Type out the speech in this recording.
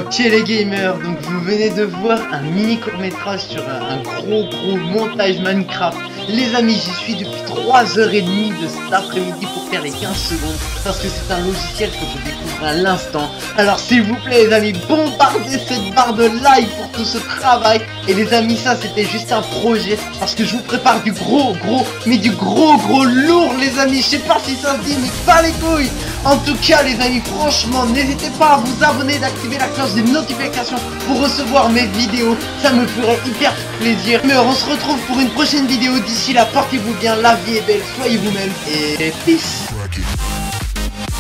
Ok les gamers, donc vous venez de voir un mini court-métrage sur un gros montage Minecraft. Les amis, j'y suis depuis 3h30 de cet après-midi pour faire les 15 secondes parce que c'est un logiciel que je découvre à l'instant. Alors s'il vous plaît les amis, bombardez cette barre de like pour tout ce travail. Et les amis, ça c'était juste un projet parce que je vous prépare du gros lourd les amis. Je sais pas si ça se dit mais pas les couilles. En tout cas les amis, franchement n'hésitez pas à vous abonner, d'activer la cloche des notifications pour recevoir mes vidéos, ça me ferait hyper plaisir. Mais on se retrouve pour une prochaine vidéo, d'ici là portez-vous bien, la vie est belle, soyez vous-même et peace.